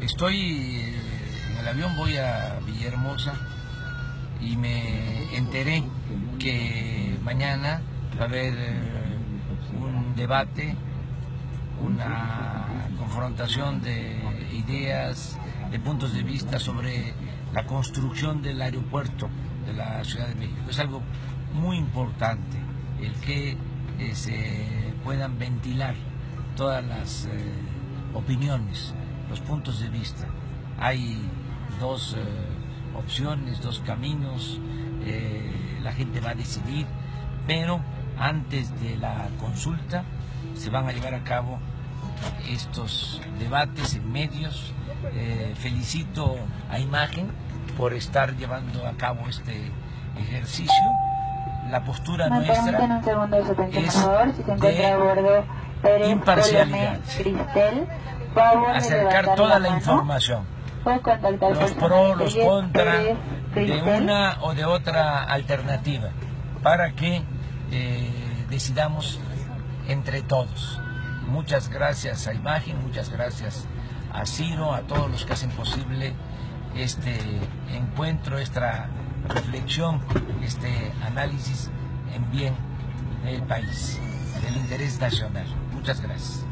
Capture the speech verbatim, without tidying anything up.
estoy en el avión, voy a Villahermosa y me enteré que mañana va a haber un debate, una confrontación de ideas, de puntos de vista sobre la construcción del aeropuerto de la Ciudad de México. Es algo muy importante el que eh, se puedan ventilar todas las eh, opiniones, los puntos de vista. Hay dos eh, opciones, dos caminos, eh, la gente va a decidir, pero antes de la consulta se van a llevar a cabo estos debates en medios. Eh, felicito a Imagen por estar llevando a cabo este ejercicio. La postura ¿Me nuestra un segundo de su atención, es por favor? Si se encuentra a bordo, Pérez, imparcialidad, Cristel, favor acercar toda la, la información, los pros, los contra de una o de otra alternativa, para que eh, decidamos entre todos. Muchas gracias a Imagen, muchas gracias a Ciro, a todos los que hacen posible este encuentro, esta reflexión, este análisis en bien del país, del interés nacional. Muchas gracias.